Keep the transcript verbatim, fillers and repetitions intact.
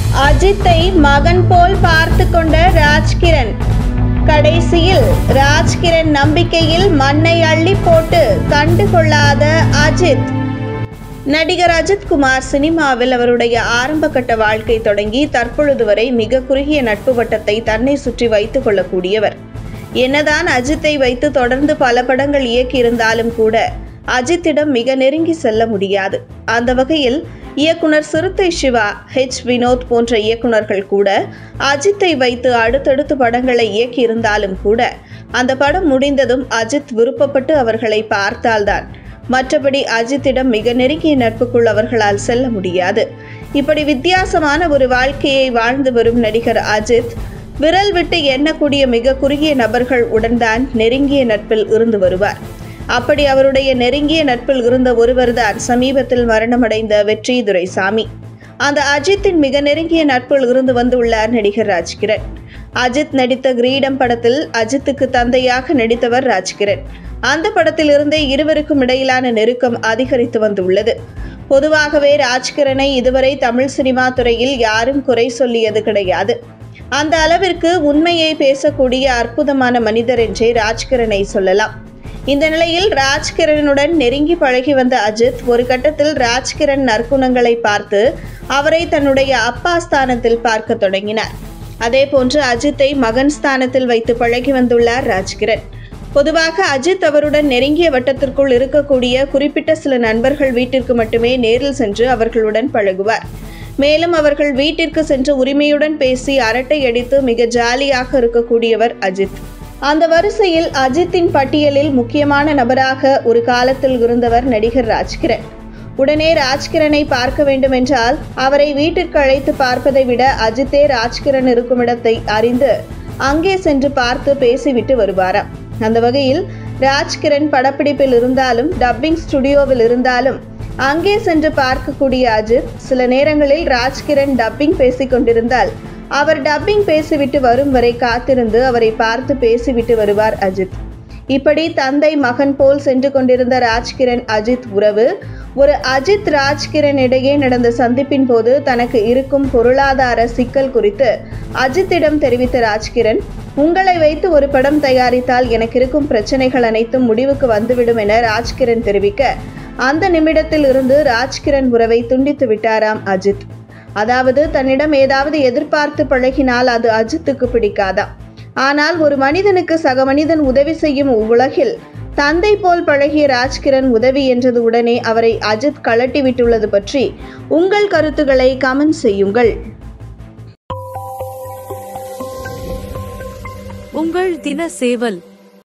அஜித்தை மகன் போல் பார்த்து கொண்ட ராஜ்கிரண். கடைசியில் ராஜ்கிரண் நம்பிக்கையில் மண்ணை அள்ளி போட்டு கண்டுகொள்ளாத அஜித். நடிகர் அஜித் குமார் சினிமாவில் அவருடைய ஆரம்பகட்ட வாழ்க்கை தொடங்கி தற்பொழுது வரை மிக குறுகிய நட்பு வட்டத்தை தன்னை சுற்றி வைத்துக் கொள்ளக்கூடியவர். என்னதான் அஜித்தை வைத்து தொடர்ந்து பல படங்கள் இயக்கியிருந்தாலும் கூட அஜித்திடம் மிக நெருங்கி செல்ல முடியாது. அந்த வகையில் இயக்குனர் சிறுத்தை சிவா, ஹெச் வினோத் போன்ற இயக்குனர்கள் கூட அஜித்தை வைத்து அடுத்தடுத்து படங்களை இயக்கியிருந்தாலும் கூட அந்த படம் முடிந்ததும் அஜித் விருப்பப்பட்டு அவர்களை பார்த்தால்தான், மற்றபடி அஜித்திடம் மிக நெருங்கிய நட்புக்குள் அவர்களால் செல்ல முடியாது. இப்படி வித்தியாசமான ஒரு வாழ்க்கையை வாழ்ந்து வரும் நடிகர் அஜித் விரல் விட்டு எண்ணக்கூடிய மிக குறுகிய நபர்கள் உடன்தான் நெருங்கிய நட்பில் இருந்து வருவார். அப்படி அவருடைய நெருங்கிய நட்பில் இருந்த ஒருவர்தான் சமீபத்தில் மரணமடைந்த வெற்றி துரைசாமி. அந்த அஜித்தின் மிக நெருங்கிய நட்பில் இருந்து வந்துள்ளார் நடிகர் ராஜ்கிரண். அஜித் நடித்த கிரீடம் படத்தில் அஜித்துக்கு தந்தையாக நடித்தவர் ராஜ்கிரண். அந்த படத்தில் இருந்தே இருவருக்கும் இடையிலான நெருக்கம் அதிகரித்து வந்துள்ளது. பொதுவாகவே ராஜ்கிரனை இதுவரை தமிழ் சினிமா துறையில் யாரும் குறை சொல்லியது கிடையாது. அந்த அளவிற்கு உண்மையை பேசக்கூடிய அற்புதமான மனிதர் என்றே ராஜ்கிரனை சொல்லலாம். இந்த நிலையில் ராஜ்கிரனுடன் நெருங்கி பழகி வந்த அஜித் ஒரு கட்டத்தில் ராஜ்கிரண் நற்குணங்களை பார்த்து அவரை தன்னுடைய அப்பா ஸ்தானத்தில் பார்க்க தொடங்கினார். அதே போன்று அஜித்தை மகன் ஸ்தானத்தில் வைத்து பழகி வந்துள்ளார் ராஜ்கிரண். பொதுவாக அஜித் அவருடன் நெருங்கிய வட்டத்திற்குள் இருக்கக்கூடிய குறிப்பிட்ட சில நண்பர்கள் வீட்டிற்கு மட்டுமே நேரில் சென்று அவர்களுடன் பழகுவார். மேலும் அவர்கள் வீட்டிற்கு சென்று உரிமையுடன் பேசி அரட்டை அடித்து மிக ஜாலியாக இருக்கக்கூடியவர் அஜித். அந்த வரிசையில் அஜித்தின் பட்டியலில் முக்கியமான நபராக ஒரு காலத்தில் இருந்தவர் நடிகர் ராஜ்கிரண். உடனே ராஜ்கிரனை பார்க்க வேண்டும் என்றால் அவரை வீட்டிற்கு அழைத்து பார்ப்பதை விட அஜித்தே ராஜ்கிரண் இருக்கும் இடத்தை அறிந்து அங்கே சென்று பார்த்து பேசிவிட்டு வருவாராம். அந்த வகையில் ராஜ்கிரண் படப்பிடிப்பில் இருந்தாலும் டப்பிங் ஸ்டுடியோவில் இருந்தாலும் அங்கே சென்று பார்க்கக்கூடிய அஜித் சில நேரங்களில் ராஜ்கிரண் டப்பிங் பேசிக் கொண்டிருந்தால் அவர் டப்பிங் பேசிவிட்டு வரும் வரை காத்திருந்து அவரை பார்த்து பேசிவிட்டு வருவார் அஜித். இப்படி தந்தை மகன் போல் சென்று கொண்டிருந்த ராஜ்கிரண் அஜித் உறவு ஒரு அஜித் ராஜ்கிரண் இடையே நடந்த சந்திப்பின் போது தனக்கு இருக்கும் பொருளாதார சிக்கல் குறித்து அஜித்திடம் தெரிவித்த ராஜ்கிரண், உங்களை வைத்து ஒரு படம் தயாரித்தால் எனக்கு இருக்கும் பிரச்சனைகள் அனைத்தும் முடிவுக்கு வந்துவிடும் என ராஜ்கிரண் தெரிவிக்க அந்த நிமிடத்தில் இருந்து ராஜ்கிரண் உறவை துண்டித்து விட்டாராம் அஜித். அதாவது தன்னிடம் ஏதாவது எதிர்பார்த்து பழகினால் அது அஜித்துக்கு பிடிக்காதா. ஆனால் ஒரு மனிதனுக்கு சக மனிதன் உதவி செய்யும் உலகில் தந்தை போல் பழகிய ராஜ்கிரண் உதவி என்றது உடனே அவரை அஜித் கழட்டி விட்டுள்ளது பற்றி உங்கள் கருத்துக்களை கமெண்ட் செய்யுங்கள். உங்கள் தின சேவல்